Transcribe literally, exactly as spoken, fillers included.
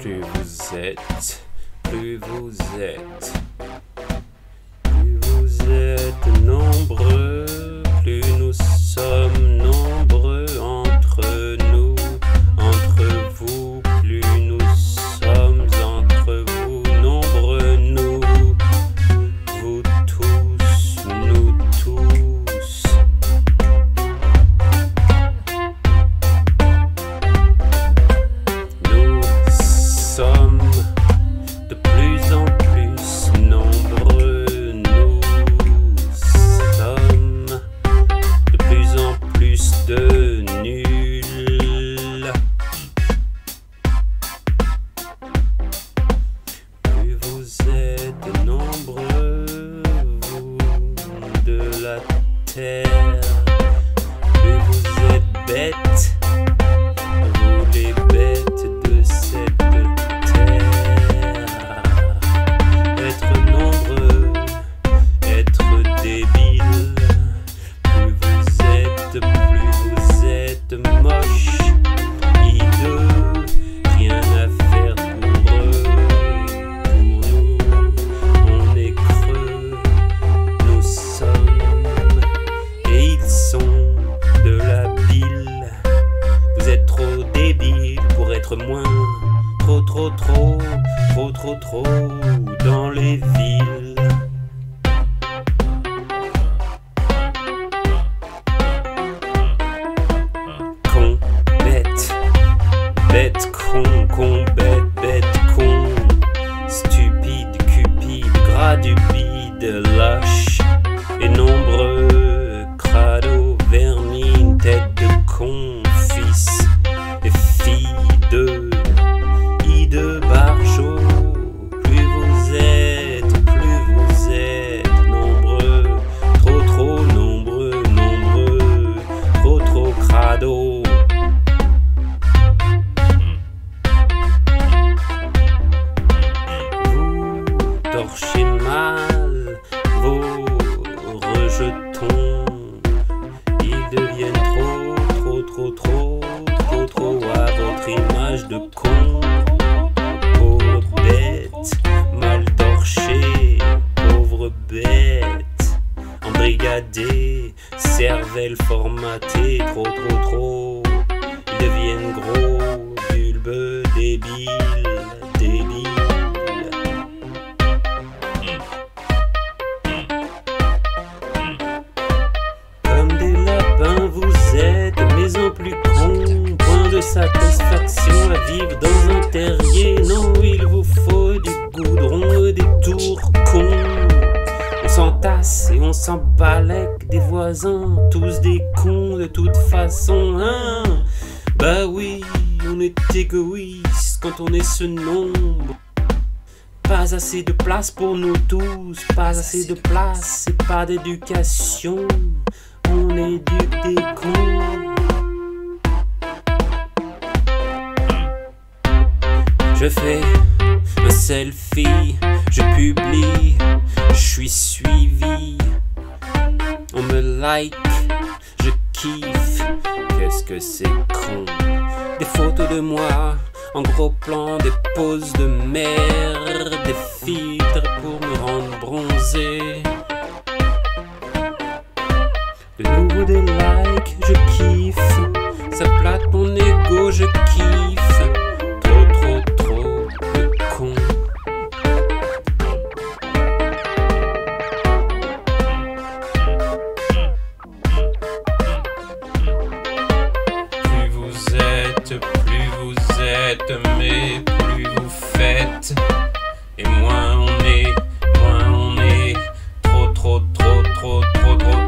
Plus vous êtes, plus vous êtes, plus vous êtes nombreux, plus nous sommes nombreux entre nous, entre vous, plus nous sommes entre vous, nombreux nous, vous tous, nous tous. Nous sommes de plus en plus nombreux, nous sommes de plus en plus de nuls. Plus vous êtes nombreux, vous de la terre, plus vous êtes bêtes, vous les bêtes de cette terre. Être nombreux, être débile, plus vous êtes, plus vous êtes moche, hideux, rien à faire pour eux, pour nous, on est creux, nous sommes, et ils sont de la bile. Vous êtes trop débile pour être moins, trop trop trop, trop trop trop dans les villes. Con, bête, bête, con, con, bête, bête, con, stupide, cupide, gradupide, lâche et nombreux, crado, vermine, tête de con, fils et fille de hideux barjot. Plus vous êtes, plus vous êtes nombreux, trop trop nombreux, nombreux, trop trop crado. Vous torchez mal vos rejetons, ils deviennent trop, trop, trop, trop, trop, trop à votre image de con. Pauvre bête, mal torchée, pauvre bête, embrigadée, cervelle formatée, trop, trop, trop, ils deviennent gros, bulbeux, débiles, débiles. Comme des lapins vous êtes, mais en plus con, point de satisfaction à vivre dans un terrier. Non, il vous faut du goudron et des tours cons. On s'entasse et on s'embalèque des voisins, tous des cons de toute façon, hein. Bah oui, on est égoïste quand on est ce nombre. Pas assez de place pour nous tous, pas assez de place, c'est pas d'éducation. On éduque des cons. Je fais un selfie, je publie, je suis suivi. On me like, je kiffe. Qu'est-ce que c'est con. Des photos de moi en gros plan, des poses de merde, des filtres pour me rendre bronzé. De nouveau des likes, je kiffe. Ça plate mon ego, je kiffe. Trop, trop, trop de con. Plus vous êtes, plus vous êtes, mais plus vous faites. Et moins on est, moins on est. Trop, trop, trop, trop, trop, trop.